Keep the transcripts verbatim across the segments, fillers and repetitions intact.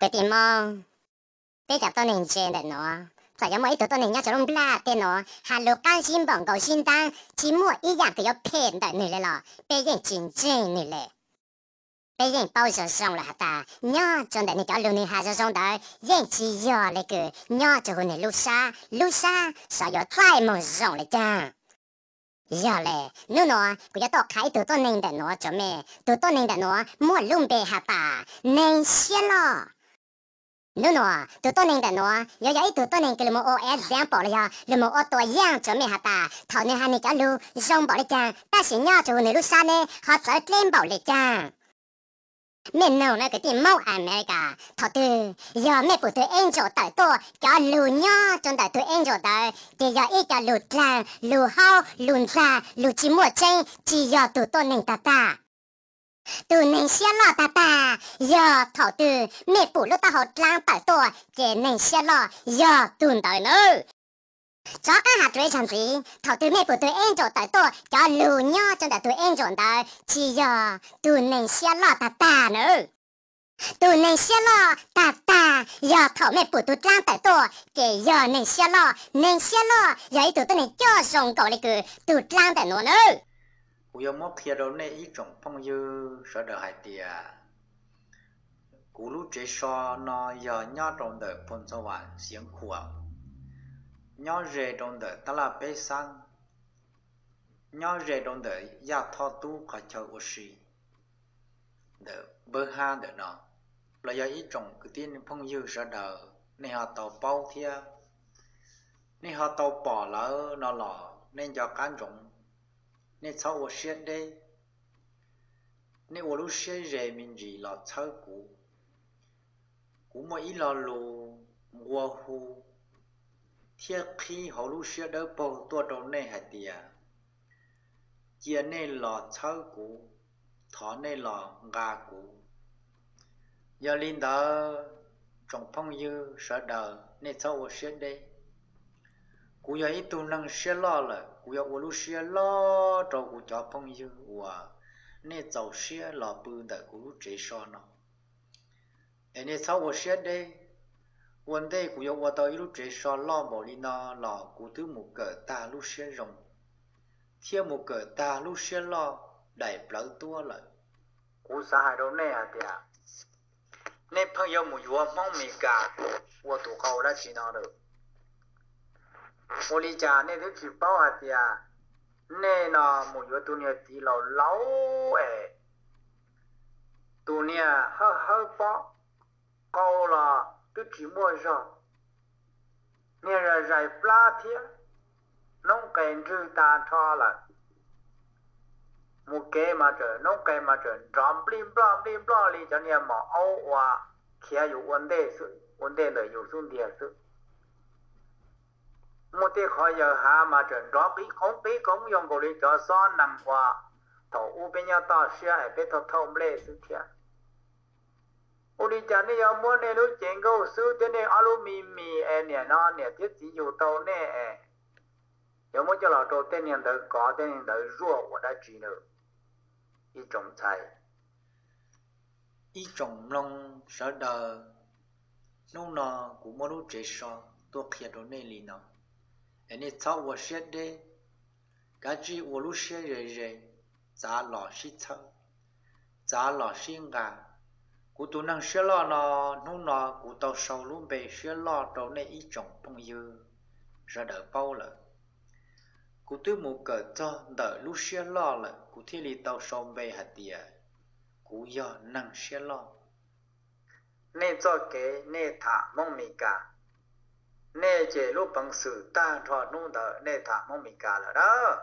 cái tìm mong bây giờ tôi nên chơi đấy nó phải giống mấy tụi tôi nên nhớ cho nó bla tên nó hà lô can xin bằng cầu xin tăng chỉ mua ý dạng cái phèn đấy này là bây giờ chính chính này là bây giờ bao giờ xong là ta nhớ cho đấy này cho luôn này hà giờ xong đấy giờ chỉ giờ lại cứ nhớ cho hôm nay lúc xa lúc xa sao giờ thay mà xong lại cha giờ lệ nếu nó cứ cho tôi khai tụi tôi nên đấy nó cho mẹ tụi tôi nên đấy nó mua luôn bề hà ta nên xí lo nếu nó tụi tôi nên đấy nó giờ giờ tụi tôi nên cái một ô example là giờ một ôตัวอย่างcho mẹ hà ta thằng này hà này cho lu xong bảo lại cha ta sẽ nhớ cho này lúc xa này họ sẽ lên bảo lại cha mẹ nào này cái tiền mau America thọ từ giờ mẹ của tụi anh cho tới tôi cho lù nhá cho tới tụi anh cho tới thì giờ ít cho lù tràn lù hao lù già lù chỉ mua chơi chỉ giờ tụi tôi nên ta ta tụi nên xe lọ ta ta giờ thọ từ mẹ phụ lúc ta học lang tới tôi chỉ nên xe lọ giờ tụi tới nữa cho các hạt rễ chẳng gì thảo từ mẹ của tụi em cho tới tôi cho lù nhá cho tới tụi em cho tới chỉ giờ tụi này xe lọ ta ta nữa tụi này xe lọ ta ta giờ thảo mẹ của tụi trang tới tôi kể giờ này xe lọ này xe lọ giờ tụi tôi này cho xong cậu lại cứ tụi trang tới nó nữa cú yêu mốt kia đâu này ít trồng phong dư sợ đợi hai tia cú lúc chế so nó giờ nhá trong đời phong sâu vàng xiên khua nhỏ rể trong đời ta là bé sang nhỏ rể trong đời ya thọ tu cả chờ của sĩ đời bơ ha đời nó là do ý trồng cái tin phong dư ra đời nên họ tàu bao thia nên họ tàu bỏ lỡ nó lọ nên do cán rộng nên sau của xe đây nên của lúc xe rể mình gì là sau cũ cũ mà ý là lù mua hu thiết khi họ lúc xưa đỡ bầu tua đầu này hạt địa chia này là cháu cũ thọ này là gà cũ giờ linh đó trong phong dư sợ đời nên cháu ở xưa đây cú giờ ít tu năng xưa lo là cú giờ lúc xưa lo cho cú cho phong dư và nên cháu xưa là bự đại cú lúc chế so nó nên cháu ở xưa đây vấn đề của yêu tôi lúc chế so lo bỏ đi nó là của thứ một cỡ ta lúc xe rồng theo một cỡ ta lúc xe lo đẩy bão tua lại của xã hội đó này à thì à nên朋友们有梦没干我都搞了几年了我理解那都去包啊的啊那呢没有多年地老老哎多年好好包搞了cái chỉ mua rồi nghe là giải pla thiệt nông kèn trừ ta cho là một cái mà trời nông kèn mà trời tròn blim bla blim bla đi cho nên mà âu và kia có vấn đề sự vấn đề là có vấn đề sự một cái khỏi giờ hà mà trời đó bị không bị không dùng cái đi cho son nằm qua thầu u bên nhau ta xe hay bên thầu thầu lệ sự thiệt ôi cha này giờ muốn này lúc chuyện câu sư thế này alo mì mì em nè nó nè thiết chỉ dù tàu nè giờ muốn cho là tàu tên nhân đời có tên nhân đời rùa của đã chỉ nữa ý trồng trái ý trồng long sợ đời nông nọ cũng muốn lúc chế so tôi kia đó này lì nó em này cháu của xét đấy cái gì của lúc xét rồi rồi giá lọ xí cháu giá lọ xí ngà cú tu năng xe lo nó nung nó cú tàu sầu luôn bề xe lo đầu này ít trồng phong dư ra đỡ bao là cú tu một cỡ cho đỡ lúc xe lo là cú thiết lý tàu sầu bề hạt địa cú do năng xe lo nên cho cái nên thả mong mì cả nên chế lúc bằng sự ta cho nung đỡ nên thả mong mì cả là đó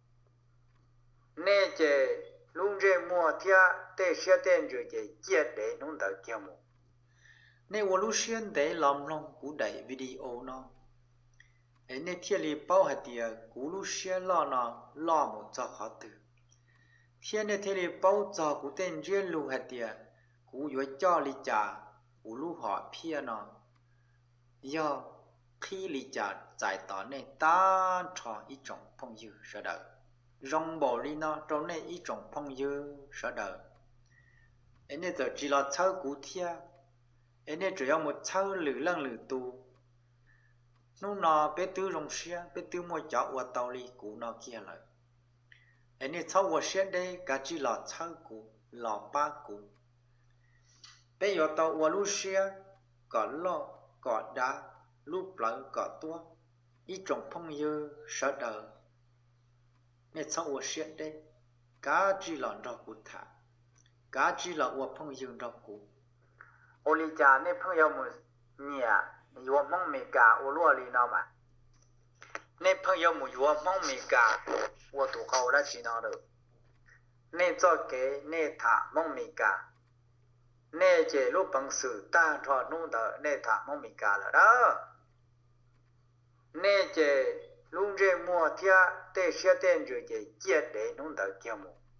nên chế lúc rê mua thia để xe tên rồi để chia để nông đời kia mua nên我lúc xuyên để làm long cú đẩy video nó ấy nên thiết lý bao hạt địa cú lúc xuyên lo nó lo một cho khó từ thiên nên thiết lý bao cho cú tên riêng lu hạt địa cú yếu cho lý trả cú lúc họ pia nó do khi lý trả giải tỏa nên ta cho ít trong phong dư ra đời rong bỏ đi nó trong này ít trồng phong dư sợ đời ấy nên giờ chỉ là cháu cú thia anh ấy chỉ có một sau lử lăng lử tu nó nó bé tư rong xe bé tư mua cháo qua tàu li cũ nó kia lại anh ấy sau qua xe đây cả chỉ là sau cũ là ba cũ bé giờ tàu qua lu xe có lo có đá lu lại có tua ít trồng phong dơ sợ đời nên sau qua xe đây cả chỉ là rau củ thả cả chỉ là qua phong dơ rau củ ô li cha nên phong dơ một nhà yo mong mi ka o lo li na ma ne phang yo mu yo mong mi ka wo tu khao da chi na de ne zo ke ne tha mong mi ka ne je lu bang su ta tho nu da ne tha mong mi ka la da ne je lu je mo tia te xia ten ju je jie de nu da kia mu